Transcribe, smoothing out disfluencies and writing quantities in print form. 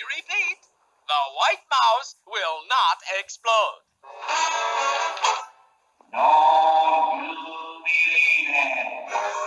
repeat, the White Mouse will not explode. Don't you believe it?